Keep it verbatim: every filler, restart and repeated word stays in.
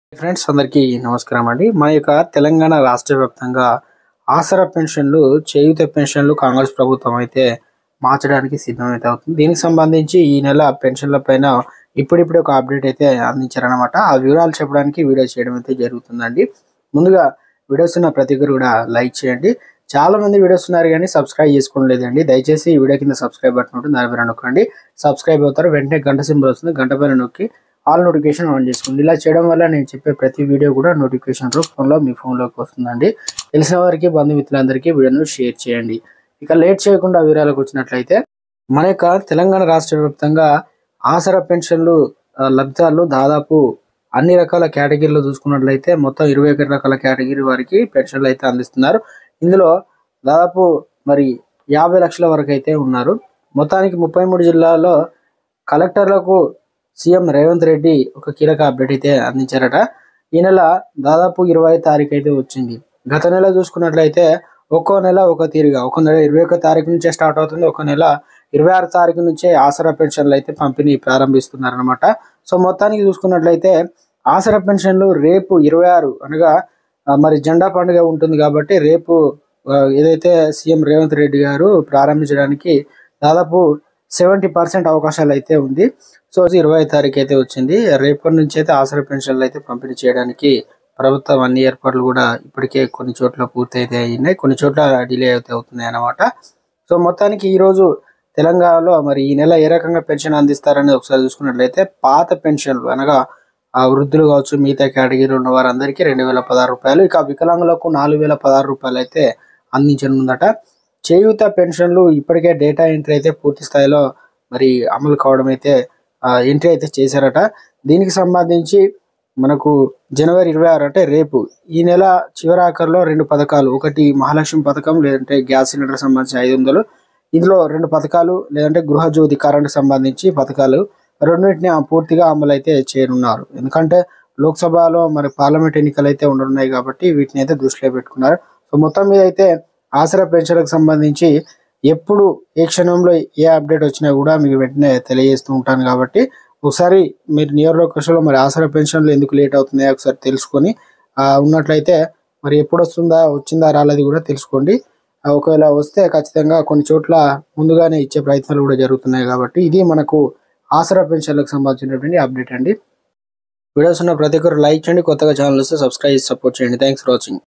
Friends అందరికీ నమస్కారం అండి. మన యొక్క తెలంగాణ రాష్ట్ర వ్యాప్తంగా ఆసరా పెన్షన్లు, చేయూత పెన్షన్లు కాంగ్రెస్ ప్రభుత్వం అయితే మార్చడానికి సిద్ధమైతే అవుతుంది. దీనికి సంబంధించి ఈ నెల పెన్షన్ల పైన ఇప్పుడిప్పుడే ఒక అప్డేట్ అయితే అందించారనమాట. ఆ వివరాలు చెప్పడానికి వీడియో చేయడం అయితే జరుగుతుందండి. ముందుగా వీడియోస్ ఉన్న ప్రతి ఒక్కరు కూడా లైక్ చేయండి. చాలా మంది వీడియోస్ ఉన్నారు కానీ సబ్స్క్రైబ్ చేసుకోలేదండి. దయచేసి ఈ వీడియో కింద సబ్స్క్రైబ్ బటన్ ఉంటుంది, దాని పైన నొక్కండి. సబ్స్క్రైబ్ అవుతారు, వెంటనే గంట సింబల్ వస్తుంది, గంట పైన నొక్కి ఆల్ నోటిఫికేషన్ ఆన్ చేసుకోండి. ఇలా చేయడం వల్ల నేను చెప్పే ప్రతి వీడియో కూడా నోటిఫికేషన్ రూపంలో మీ ఫోన్లోకి వస్తుందండి. తెలిసిన వారికి, బంధుమిత్రులందరికీ వీడియోను షేర్ చేయండి. ఇక లేట్ చేయకుండా వివరాలకు వచ్చినట్లయితే, మన యొక్క తెలంగాణ రాష్ట్ర వ్యాప్తంగా ఆసరా పెన్షన్లు లబ్ధిదారులు దాదాపు అన్ని రకాల కేటగిరీలు చూసుకున్నట్లయితే మొత్తం ఇరవై ఒకటి రకాల కేటగిరీ వారికి పెన్షన్లు అయితే అందిస్తున్నారు. ఇందులో దాదాపు మరి యాభై లక్షల వరకు అయితే ఉన్నారు. మొత్తానికి ముప్పై మూడు జిల్లాల్లో కలెక్టర్లకు సీఎం రేవంత్ రెడ్డి ఒక కీలక అప్డేట్ అయితే అందించారట. ఈ నెల దాదాపు ఇరవై తారీఖు అయితే వచ్చింది. గత నెల చూసుకున్నట్లయితే ఒక్కో నెల ఒక తీరుగా, ఒక నెల ఇరవై ఒక్క తారీఖు నుంచే స్టార్ట్ అవుతుంది, ఒక నెల ఇరవై ఆరు తారీఖు నుంచే ఆసరా పెన్షన్లు అయితే పంపిణీ ప్రారంభిస్తున్నారనమాట. సో మొత్తానికి చూసుకున్నట్లయితే ఆసరా పెన్షన్లు రేపు ఇరవై ఆరు అనగా మరి జెండా పండుగ ఉంటుంది కాబట్టి రేపు ఏదైతే సీఎం రేవంత్ రెడ్డి గారు ప్రారంభించడానికి దాదాపు సెవెంటీ పర్సెంట్ అవకాశాలు అయితే ఉంది. సో ఇరవై తారీఖు అయితే వచ్చింది. రేపటి నుంచి అయితే ఆసరా పెన్షన్లు అయితే పంపిణీ చేయడానికి ప్రభుత్వం అన్ని ఏర్పాట్లు కూడా ఇప్పటికే కొన్ని చోట్ల పూర్తి అయితే అయినాయి, కొన్ని చోట్ల డిలే అయితే అవుతున్నాయి అన్నమాట. సో మొత్తానికి ఈరోజు తెలంగాణలో మరి ఈ నెల ఏ రకంగా పెన్షన్ అందిస్తారని ఒకసారి చూసుకున్నట్లయితే పాత పెన్షన్లు అనగా ఆ వృద్ధులు కావచ్చు, మిగతా కేటగిరీలో ఉన్న వారందరికీ రెండు వేల పదహారు రూపాయలు, ఇక వికలాంగులకు నాలుగు వేల పదహారు రూపాయలు అయితే అందించనుందట. చేయూత పెన్షన్లు ఇప్పటికే డేటా ఎంట్రీ అయితే పూర్తి స్థాయిలో మరి అమలు కావడం అయితే ఎంట్రీ అయితే చేశారట. దీనికి సంబంధించి మనకు జనవరి ఇరవై ఆరు అంటే రేపు ఈ నెల చివరాఖరులో రెండు పథకాలు, ఒకటి మహాలక్ష్మి పథకం లేదంటే గ్యాస్ సిలిండర్ సంబంధించి ఐదు వందలు, ఇందులో రెండు పథకాలు లేదంటే గృహజ్యోతి కరెంట్ సంబంధించి పథకాలు రెండింటిని పూర్తిగా అమలు అయితే చేయనున్నారు. ఎందుకంటే లోక్సభలో మరి పార్లమెంట్ ఎన్నికలు అయితే ఉండనున్నాయి కాబట్టి వీటిని అయితే దృష్టిలో పెట్టుకున్నారు. సో మొత్తం మీద అయితే ఆసరా పెన్షన్లకు సంబంధించి ఎప్పుడు ఏ క్షణంలో ఏ అప్డేట్ వచ్చినా కూడా మీకు వెంటనే తెలియజేస్తూ ఉంటాను. కాబట్టి ఒకసారి మీరు నియర్ లొకేషన్లో మరి ఆసరా పెన్షన్లు ఎందుకు లేట్ అవుతున్నాయో ఒకసారి తెలుసుకొని ఉన్నట్లయితే మరి ఎప్పుడు వస్తుందా, వచ్చిందా రాలేదు కూడా తెలుసుకోండి. ఒకవేళ వస్తే ఖచ్చితంగా కొన్ని చోట్ల ముందుగానే ఇచ్చే ప్రయత్నాలు కూడా జరుగుతున్నాయి. కాబట్టి ఇది మనకు ఆసరా పెన్షన్లకు సంబంధించినటువంటి అప్డేట్ అండి. వీడియోస్ ఉన్న ప్రతి ఒక్కరు లైక్ చేయండి, కొత్తగా ఛానల్ వస్తే సబ్స్క్రైబ్ చేసి సపోర్ట్ చేయండి. Thanks for watching.